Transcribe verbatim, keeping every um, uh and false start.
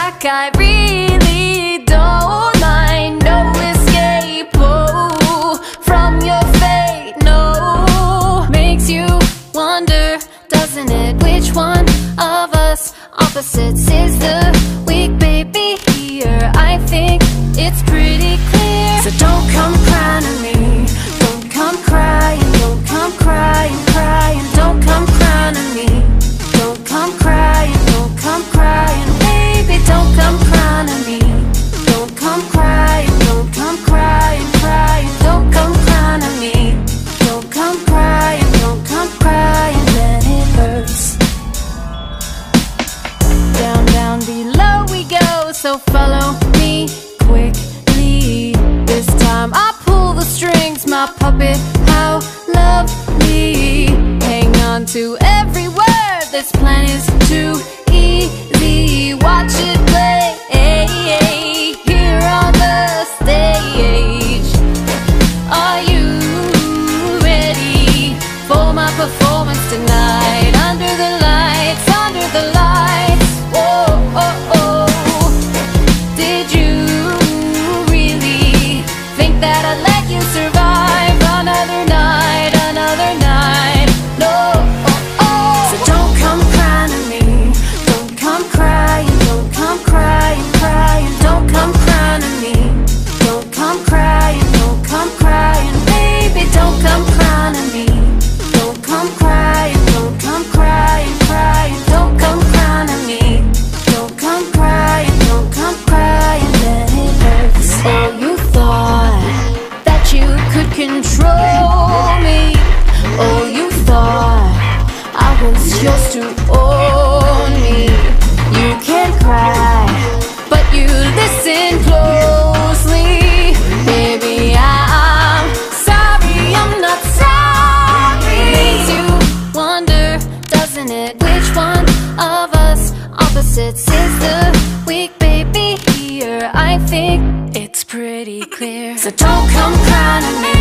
back, I really don't mind. No escape, oh, from your fate, no. Makes you wonder, doesn't it? Which one of us opposites is the weak baby here? I think it's pretty clear. So don't come crying to me, don't come crying, don't come crying, crying, don't come crying to me, don't come crying, don't come crying, baby, don't come crying to me, don't come crying, don't come crying, crying, don't come crying to me, don't come crying, don't come crying, then it hurts. Down, down below we go, so follow me quickly. This time I pull the strings, my puppet, how lovely. Hang on to every word, this plan is too easy. Watch it play here on the stage. Are you ready for my performance tonight? Under the lights, under the lights. Whoa, oh, oh. Did you really think that I'd let you survive another night, another night? No, oh, oh. So don't come crying to me, don't come crying, don't come crying, crying, don't come crying to me, don't come crying, don't come crying, baby, don't come crying to me, don't come crying, don't come crying, crying, don't come crying to me, don't come crying, don't come crying, then it hurts. Oh, you thought that you could control me. Oh, you thought I was yours to own me. You can't cry, but you listen closely. Baby, I'm sorry, I'm not sorry. Makes you wonder, doesn't it? Which one of us opposites is the weak baby here? I think it's pretty clear. So don't come crying to me,